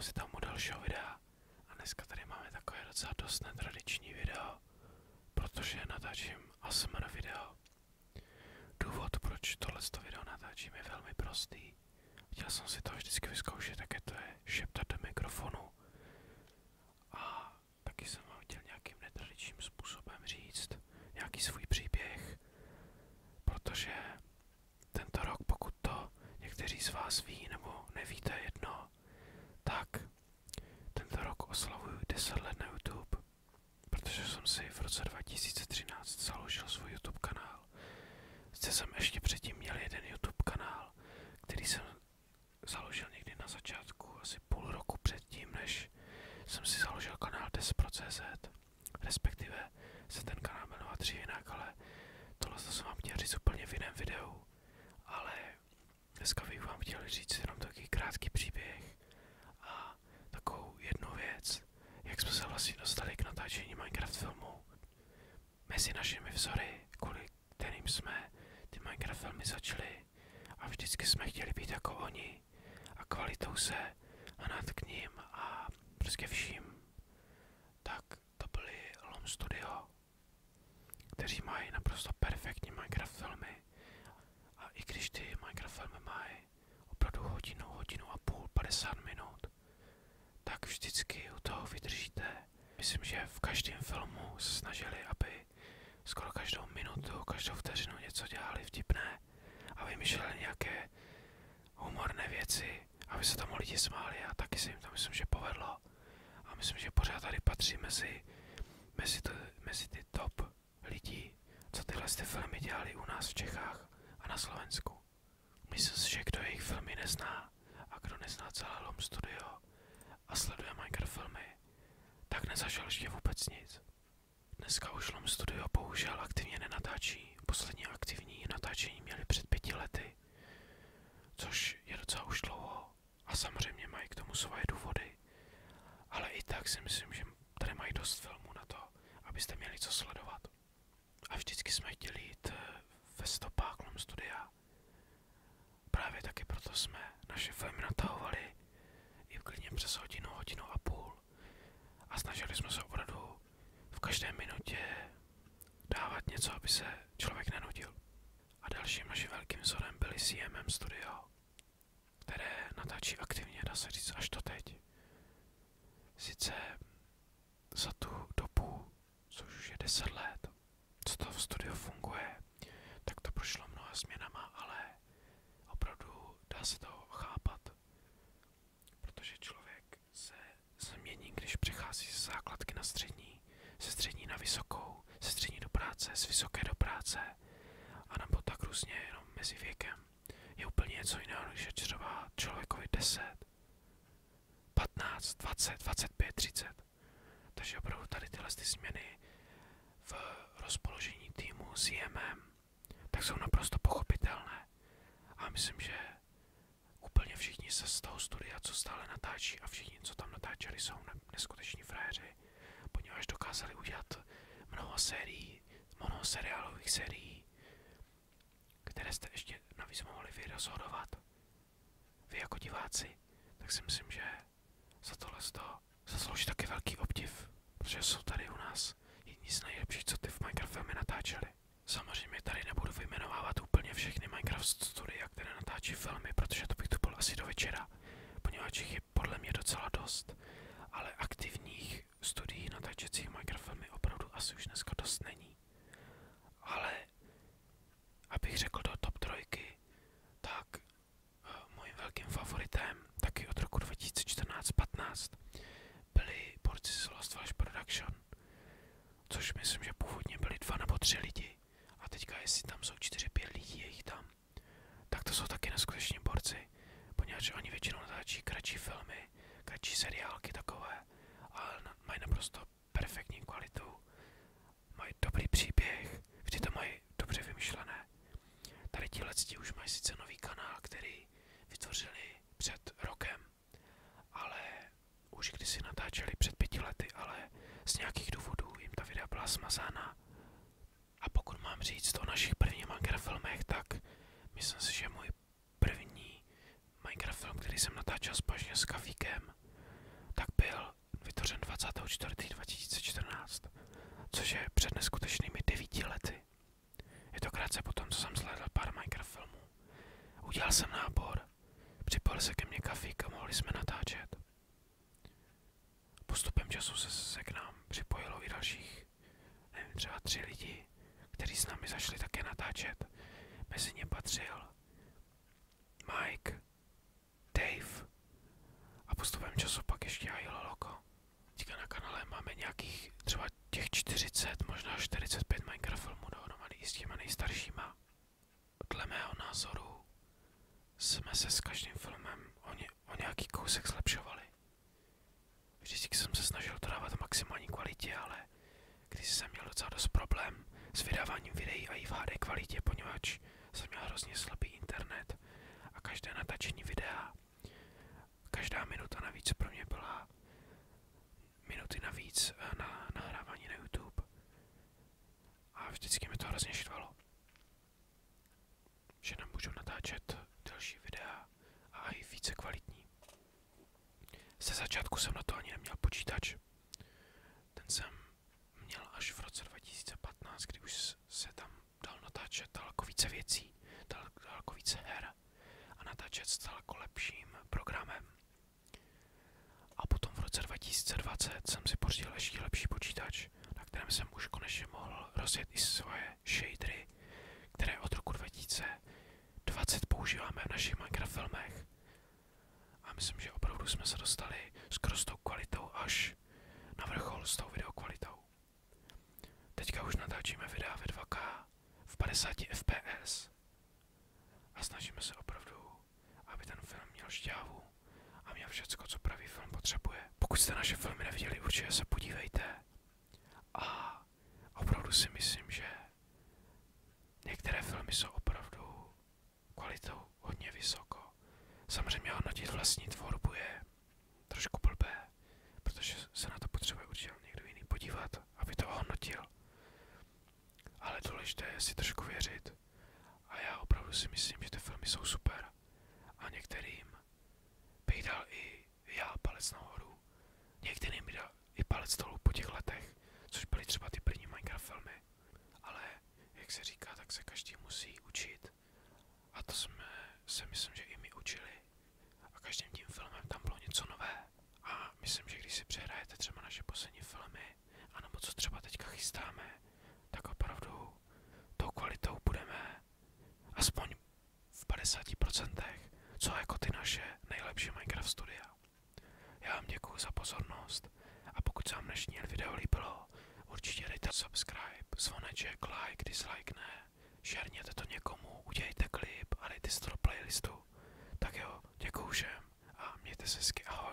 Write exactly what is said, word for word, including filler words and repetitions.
si tam u dalšího videa. A dneska tady máme takové docela dost netradiční video, protože natáčím A S M R video. Důvod, proč tohleto video natáčím, je velmi prostý. Chtěl jsem si to vždycky vyzkoušet, jaké to je šeptat do mikrofonu. A taky jsem vám chtěl nějakým netradičním způsobem říct nějaký svůj příběh, protože tento rok, pokud to někteří z vás ví nebo nevíte jedno, tak tento rok oslavuju deset let na YouTube, protože jsem si v roce dva tisíce třináct založil svůj YouTube kanál. Zde jsem ještě předtím měl jeden YouTube kanál, který jsem založil někdy na začátku, asi půl roku předtím, než jsem si založil kanál Despro tečka cé zet. Respektive se ten kanál jmenovat dřív jinak, ale tohle jsem vám chtěl říct úplně v jiném videu. Ale dneska bych vám chtěl říct jenom takový krátký příběh a takovou jednu věc, jak jsme se vlastně dostali k natáčení Minecraft filmu. Mezi našimi vzory, kvůli kterým jsme ty Minecraft filmy začali, a vždycky jsme chtěli být jako oni a kvalitou se hnát k ním a prostě vším, tak to byly Lom Studio, kteří mají naprosto perfektní Minecraft filmy. A i když ty Minecraft filmy mají opravdu hodinu, hodinu a půl, padesát minut, tak vždycky u toho vydržíte. Myslím, že v každém filmu se snažili, aby skoro každou minutu, každou vteřinu něco dělali vtipné a vymýšleli nějaké humorné věci, aby se tomu lidi smáli, a taky se jim to myslím, že povedlo. A myslím, že pořád tady patří mezi, mezi, to, mezi ty top lidí, co tyhle ty filmy dělali u nás v Čechách a na Slovensku. Myslím si, že kdo jejich filmy nezná a kdo nezná celé Lom Studio a sleduje Minecraft filmy, tak nezažil ještě vůbec nic. Dneska už Lom Studio bohužel aktivně nenatáčí. Poslední aktivní natáčení měli před pěti lety, což je docela už dlouho a samozřejmě mají k tomu svoje důvody. Ale i tak si myslím, že tady mají dost filmů na to, abyste měli co sledovat. A vždycky jsme chtěli jít ve stopách Lom Studia. Právě taky proto jsme naše filmy natahovali i klidně přes hodinu, hodinu a půl. A snažili jsme se opravdu v každé minutě dávat něco, aby se člověk nenudil. A dalším naším velkým vzorem byli C M M Studio, které natáčí aktivně, dá se říct, až doteď. Sice za tu dobu, což už je deset let, co to v studiu funguje, tak to prošlo mnoha změnama, ale opravdu dá se to chápat, protože člověk se změní, když přechází z základky na střední, ze střední na vysokou, ze střední do práce, z vysoké do práce, a nebo tak různě jenom mezi věkem. Je úplně něco jiného, než je třeba člověkovi deset, patnáct, dvacet, dvacet pět, třicet. Takže opravdu tady tyhle ty změny v rozpoložení týmu C M M tak jsou naprosto pochopitelné. A myslím, že úplně všichni se z toho studia, co stále natáčí, a všichni, co tam natáčeli, jsou neskuteční frajeři, poněvadž dokázali udělat mnoho sérií, mnoho seriálových sérií, které jste ještě navíc mohli vy rozhodovat. Vy jako diváci, tak si myslím, že za tohle to zaslouží taky velký obdiv, protože jsou tady u nás jedni z nejlepších, co ty v Minecraft filmy natáčeli. Samozřejmě tady nebudu vyjmenovávat úplně všechny Minecraft studia, které natáčí filmy, protože to bych tu byl asi do večera, poněvadž jich je podle mě docela dost, ale aktivních studií natáčecích Minecraft filmy opravdu asi už dneska dost není. Ale abych řekl do top trojky, tak uh, mojím velkým favoritem taky od roku dva tisíce čtrnáct patnáct byli borci z Lost Flash Production, což myslím, že původně byli dva nebo tři lidi a teďka jestli tam jsou čtyři, pět lidí, je jich tam, tak to jsou taky neskuteční borci, poněvadž oni většinou natáčí kratší filmy, kratší seriálky takové, ale na, mají naprosto perfektní kvalitu, mají dobrý příběh, vždy to mají dobře vymyšlené. Tady tihleti už mají sice nový kanál, který vytvořili před rokem, ale už kdysi natáčeli před pěti lety, ale z nějakých důvodů jim ta videa byla smazána. A pokud mám říct o našich prvních Minecraft filmech, tak myslím si, že můj první Minecraft film, který jsem natáčel společně s Kafíkem, dvacátého čtvrtého dva tisíce čtrnáct, což je před neskutečnými devíti lety. Je to krátce potom, co jsem zhlédl pár Minecraft filmů. Udělal jsem nábor, připojil se ke mně Kafík a mohli jsme natáčet. Postupem času se, se k nám připojilo i dalších, nevím, třeba tři lidi, kteří s námi zašli také natáčet. Mezi ně patřil Mike, Dave a postupem času pak ještě i Loloko. Teďka na kanále máme nějakých třeba těch čtyřicet, možná čtyřicet pět Minecraft filmů dohromady i s těma nejstaršíma. Dle mého názoru jsme se s každým filmem o, ně, o nějaký kousek zlepšovali. Vždycky jsem se snažil to dávat v maximální kvalitě, ale když jsem měl docela dost problém s vydáváním videí a i v H D kvalitě, poněvadž jsem měl hrozně slabý internet a každé natáčení videa, každá minuta navíc pro mě byla minuty navíc na nahrávání na YouTube. A vždycky mi to hrozně štvalo, že nemůžu natáčet další videa a i více kvalitní. Ze začátku jsem na to ani neměl počítač. Ten jsem měl až v roce dva tisíce patnáct, kdy už se tam dal natáčet daleko více věcí, dal, daleko více her a natáčet s daleko lepším programem. A potom v roce dva tisíce dvacet jsem si pořídil ještě lepší počítač, na kterém jsem už konečně mohl rozjet i svoje shadery, které od roku dva tisíce dvacet používáme v našich Minecraft filmech. A myslím, že opravdu jsme se dostali skoro s tou kvalitou až na vrchol s tou videokvalitou. Teďka už natáčíme videa ve dva ká v padesáti F P S a snažíme se opravdu, aby ten film měl šťávu a měl všecko, co pravý film potřebuje. Pokud jste naše filmy neviděli, určitě se podívejte. A opravdu si myslím, že některé filmy jsou opravdu kvalitou hodně vysoko. Samozřejmě hodnotit vlastní tvorbu je trošku blbé, protože se na to potřebuje určitě někdo jiný podívat, aby to ohodnotil. Ale důležité je si trošku věřit. A já opravdu si myslím, že ty filmy jsou super. A některým bych dal i já palec nahoru. Některým bych dal i palec dolů po těch letech, což byly třeba ty první Minecraft filmy. Ale jak se říká, tak se každý musí učit. A to jsme se myslím, že i my učili. A každým tím filmem tam bylo něco nové. A myslím, že když si přehrajete třeba naše poslední filmy, anebo co třeba teďka chystáme, tak opravdu tou kvalitou budeme aspoň v padesáti procentech, co jako ty naše nejlepší Minecraft studia. Já vám děkuju za pozornost a pokud se vám dnešní video líbilo, určitě dejte subscribe, zvoneček, like, dislike ne, šerněte to někomu, udělejte klip a dejte si to do playlistu. Tak jo, děkuju všem a mějte se hezky, ahoj.